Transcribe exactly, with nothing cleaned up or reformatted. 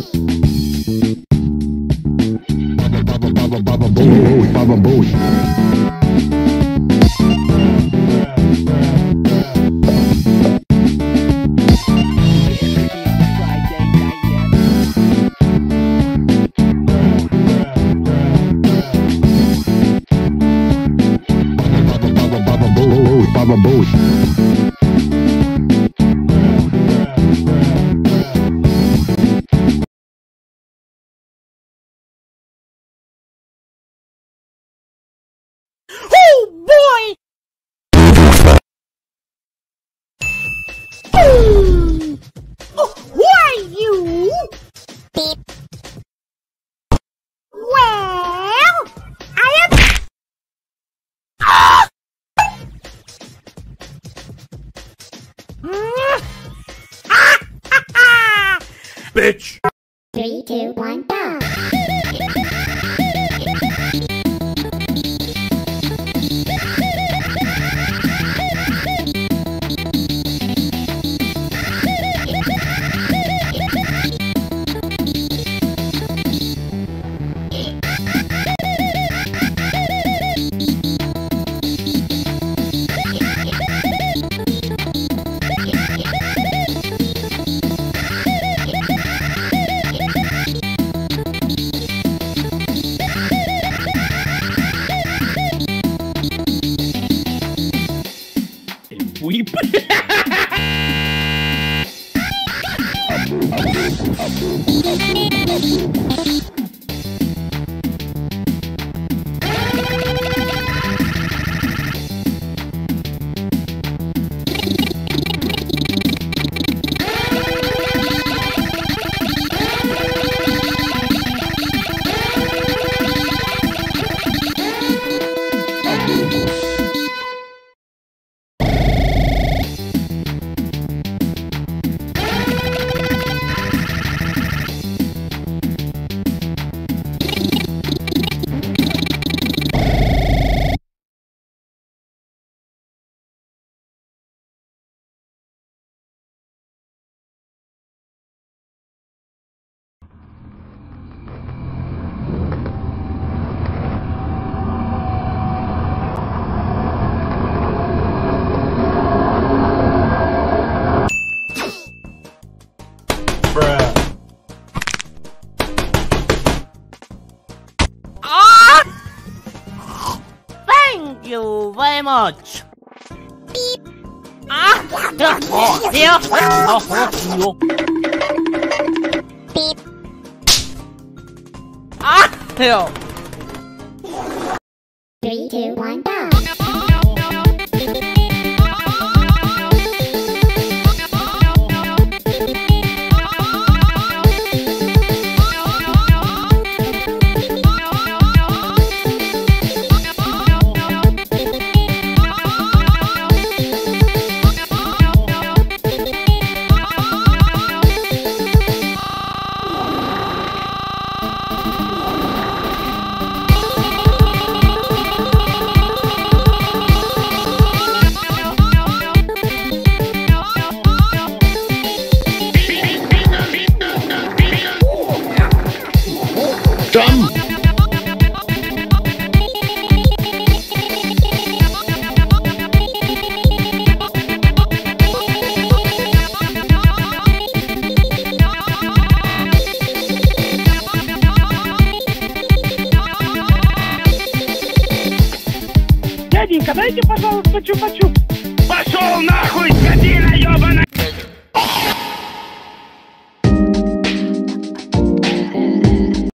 Baba Booey, Baba Booey. Baba Booey. Oh boy! Oh, who are you? Beep. Well, I am. Ah! Bitch! Three, two, one, go! Weep. Thank you very much. Beep. Ah, oh, here. Oh, Beep. ah, here. Three, two, one, go! Jump! Дяденька, дайте, пожалуйста, чупа-чуп. Пошел нахуй, скотина ебаная!